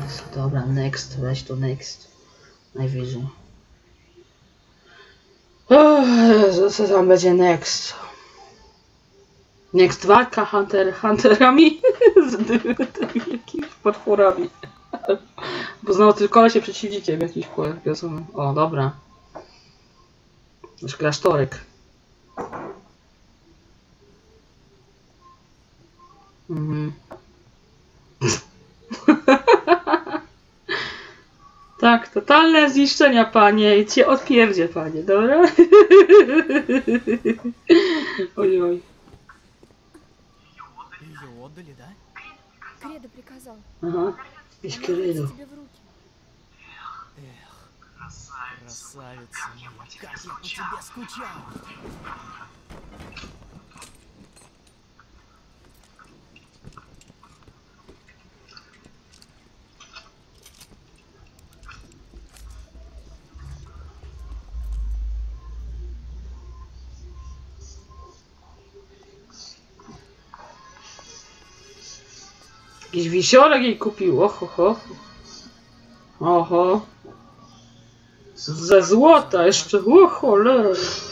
Dobra, next, weź to next. Najwyżej. Co tam będzie next? Next walka hunterami z jakimiś potworami. Bo znowu tylko się przeciwnikiem jakiś powiedzmy. O, dobra. Już klasztorek. Tak, totalne zniszczenia, panie, i cię odpierdzie, panie, dobra? Oj. Ее отдали, да? Кредо приказал. Aha, jakiś Кредо. Тебе в руки. Эх, красавица моя, как я по тебе скучал. Jakiś wisiorek jej kupił, oho. Oho. Ze złota jeszcze, o cholera.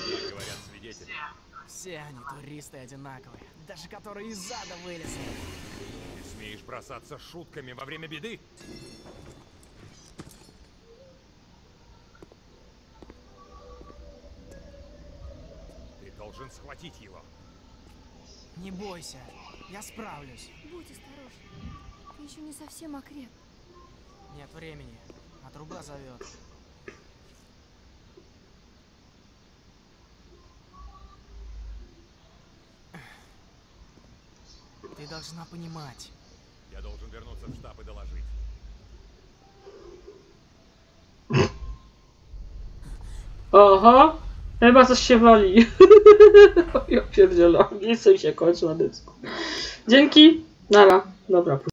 Все они туристы одинаковые, даже которые из ада вылезли. Ты смеешь бросаться шутками во время беды? Ты должен схватить его. Не бойся, я справлюсь. Будь осторожен. Ты еще не совсем окреп. Нет времени, а труба зовет. Ты должна понимать. Я должен вернуться в штаб и доложить. Oho, chyba coś się wali. Ja pierdzielę, nie chcę mi się kończyć na dysku. Dzięki, nara, dobra.